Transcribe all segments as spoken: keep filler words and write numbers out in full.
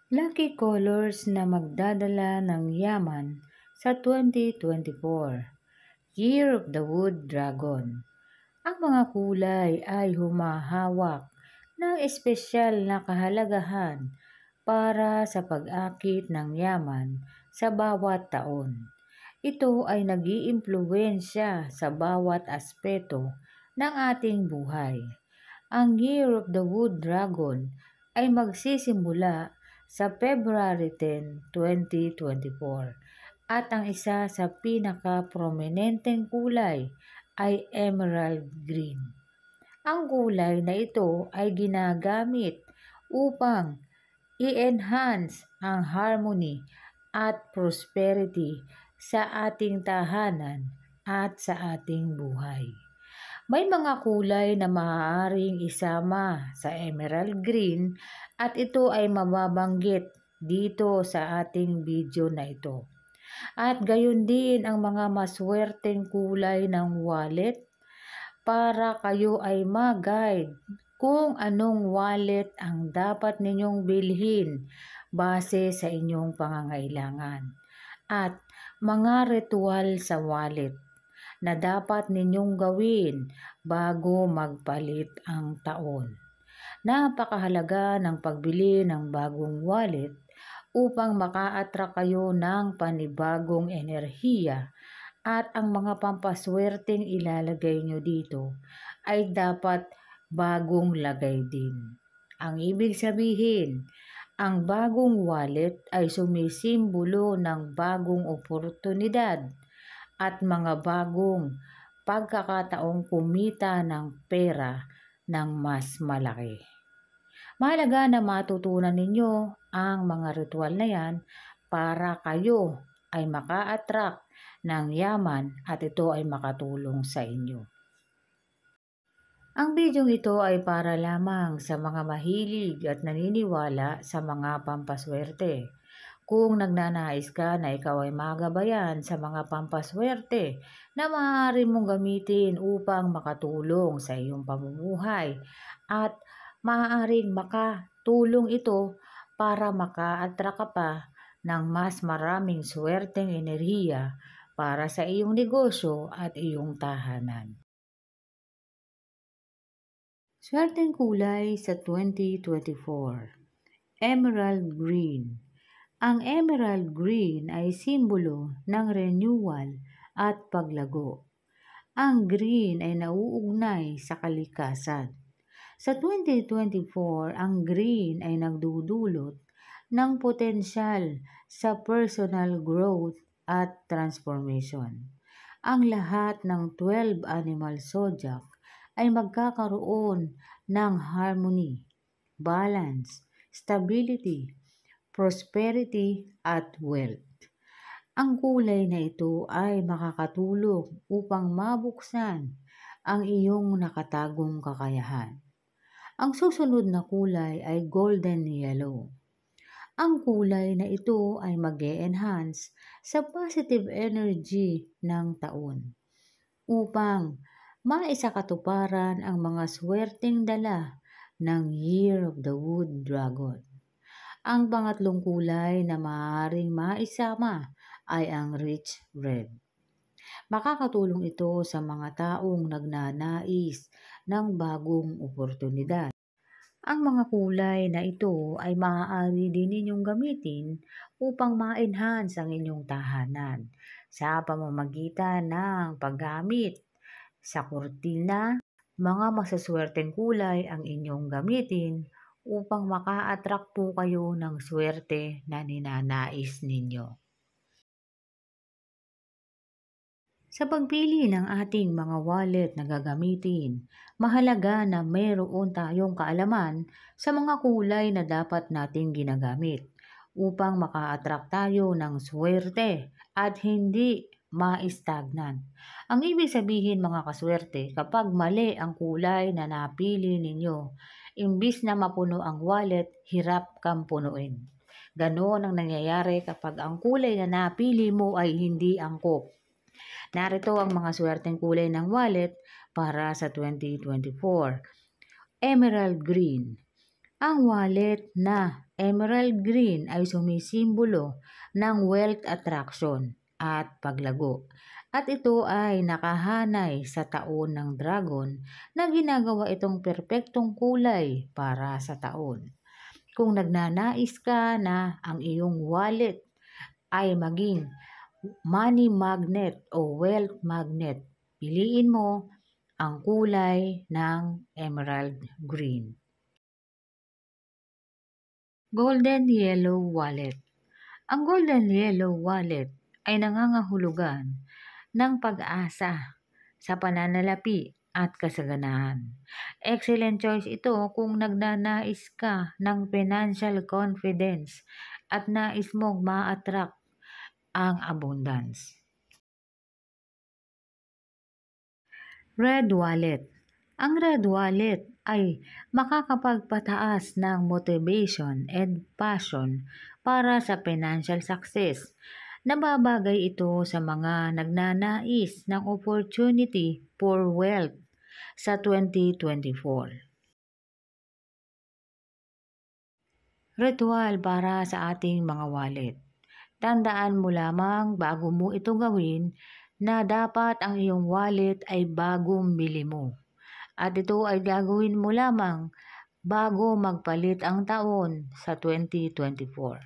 Lucky colors na magdadala ng yaman sa twenty twenty-four. Year of the Wood Dragon. Ang mga kulay ay humahawak ng espesyal na kahalagahan para sa pag-akit ng yaman sa bawat taon. Ito ay nag-iimpluwensya sa bawat aspeto ng ating buhay. Ang Year of the Wood Dragon ay magsisimula sa February tenth, twenty twenty-four at ang isa sa pinaka-prominenteng kulay ay emerald green. Ang kulay na ito ay ginagamit upang i-enhance ang harmony at prosperity sa ating tahanan at sa ating buhay. May mga kulay na maaaring isama sa emerald green at ito ay mababanggit dito sa ating video na ito. At gayon din ang mga maswerteng kulay ng wallet para kayo ay mag-guide kung anong wallet ang dapat ninyong bilhin base sa inyong pangangailangan. At mga ritual sa wallet na dapat ninyong gawin bago magpalit ang taon. Napakahalaga ng pagbili ng bagong wallet upang maka-attract kayo ng panibagong enerhiya at ang mga pampaswerteng ilalagay nyo dito ay dapat bagong lagay din. Ang ibig sabihin, ang bagong wallet ay sumisimbolo ng bagong oportunidad at mga bagong pagkakataong kumita ng pera ng mas malaki. Mahalaga na matutunan ninyo ang mga ritual na yan para kayo ay maka-attract ng yaman at ito ay makatulong sa inyo. Ang bidyong ito ay para lamang sa mga mahilig at naniniwala sa mga pampaswerte. Kung nagnanais ka na ikaw ay magabayan sa mga pampaswerte na maaari mong gamitin upang makatulong sa iyong pamumuhay at maaaring makatulong ito para maka-attract ka pa ng mas maraming swerteng enerhiya para sa iyong negosyo at iyong tahanan. Swerteng kulay sa twenty twenty-four. Emerald green. Ang emerald green ay simbolo ng renewal at paglago. Ang green ay nauugnay sa kalikasan. Sa twenty twenty-four, ang green ay nagdudulot ng potensyal sa personal growth at transformation. Ang lahat ng twelve animal zodiac ay magkakaroon ng harmony, balance, stability, prosperity at wealth. Ang kulay na ito ay makakatulong upang mabuksan ang iyong nakatagong kakayahan. Ang susunod na kulay ay golden yellow. Ang kulay na ito ay mag-e-enhance sa positive energy ng taon upang maisakatuparan ang mga swerteng dala ng Year of the Wood Dragon. Ang pangatlong kulay na maaaring maisama ay ang rich red. Makakatulong ito sa mga taong nagnanais ng bagong oportunidad. Ang mga kulay na ito ay maaari din ninyong gamitin upang ma-enhance ang inyong tahanan sa pamamagitan ng paggamit sa kurtina. Mga masaswerteng kulay ang inyong gamitin upang maka-attract po kayo ng swerte na ninanais ninyo. Sa pagpili ng ating mga wallet na gagamitin, mahalaga na mayroon tayong kaalaman sa mga kulay na dapat nating ginagamit upang maka-attract tayo ng swerte at hindi ma-stagnan. Ang ibig sabihin mga kaswerte, kapag mali ang kulay na napili ninyo, imbis na mapuno ang wallet, hirap kang punuin. Ganon ang nangyayari kapag ang kulay na napili mo ay hindi angkop. Narito ang mga swerteng kulay ng wallet para sa twenty twenty-four. Emerald green. Ang wallet na emerald green ay sumisimbolo ng wealth attraction at paglago. At ito ay nakahanay sa taon ng dragon na ginagawa itong perpektong kulay para sa taon. Kung nagnanais ka na ang iyong wallet ay maging money magnet o wealth magnet, piliin mo ang kulay ng emerald green. Golden Yellow Wallet. Ang Golden Yellow Wallet ay nangangahulugan ng pag-asa sa pananalapi at kasaganahan. Excellent choice ito kung nagnanais ka ng financial confidence at nais mong ma-attract ang abundance. Red Wallet. Ang Red Wallet ay makakapagpataas ng motivation and passion para sa financial success. Nababagay ito sa mga nagnanais ng opportunity for wealth sa twenty twenty-four. Ritual para sa ating mga wallet. Tandaan mo lamang bago mo ito gawin na dapat ang iyong wallet ay bagong bili mo. At ito ay gagawin mo lamang bago magpalit ang taon sa twenty twenty-four.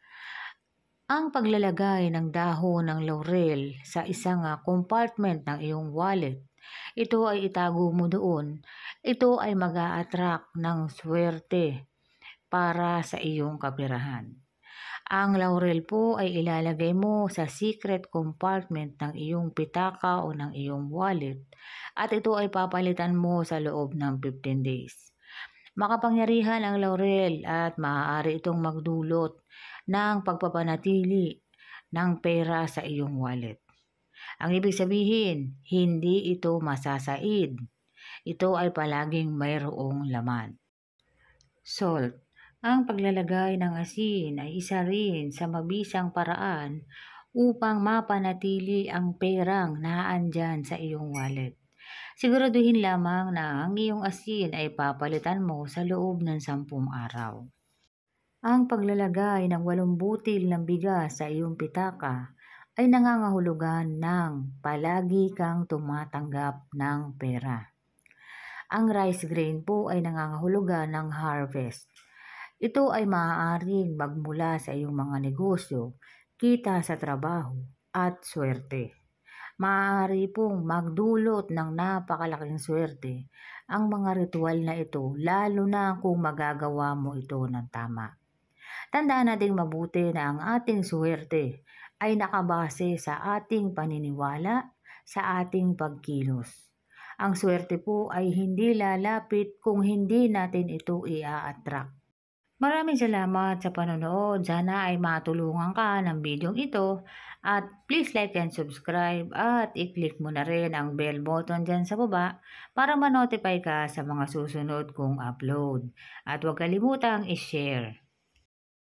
Ang paglalagay ng dahon ng laurel sa isang compartment ng iyong wallet, ito ay itago mo doon. Ito ay mag-a-attract ng swerte para sa iyong kapirahan. Ang laurel po ay ilalagay mo sa secret compartment ng iyong pitaka o ng iyong wallet at ito ay papalitan mo sa loob ng fifteen days. Makapangyarihan ang laurel at maaari itong magdulot ng pagpapanatili ng pera sa iyong wallet. Ang ibig sabihin, hindi ito masasaid. Ito ay palaging mayroong laman. Salt. Ang paglalagay ng asin ay isa rin sa mabisang paraan upang mapanatili ang perang naandyan sa iyong wallet. Siguraduhin lamang na ang iyong asin ay papalitan mo sa loob ng sampung araw. Ang paglalagay ng walong butil ng bigas sa iyong pitaka ay nangangahulugan ng palagi kang tumatanggap ng pera. Ang rice grain po ay nangangahulugan ng harvest. Ito ay maaaring magmula sa iyong mga negosyo, kita sa trabaho, at swerte. Maaari pong magdulot ng napakalaking swerte ang mga ritual na ito, lalo na kung magagawa mo ito ng tama. Tandaan nating mabuti na ang ating swerte ay nakabase sa ating paniniwala, sa ating pagkilos. Ang swerte po ay hindi lalapit kung hindi natin ito i-attract. Maraming salamat sa panonood. Sana ay matulungan ka ng bidyong ito at please like and subscribe at i-click mo na rin ang bell button dyan sa baba para ma-notify ka sa mga susunod kong upload. At huwag kalimutang i-share.